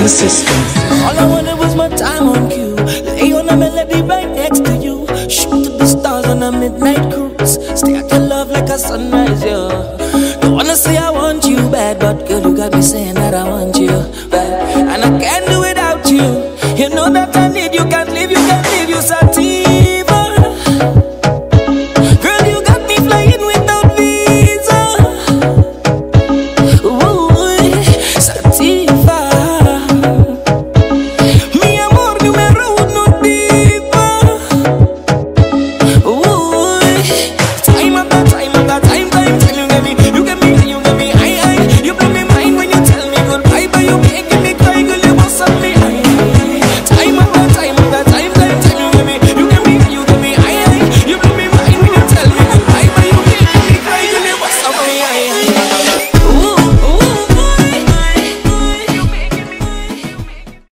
the system. All I wanted was my time on cue. Lay on a melody right next to you. Shoot to the stars on a midnight cruise. Stay at your love like a sunrise, yeah. Don't wanna say I want you bad, but girl, you got me saying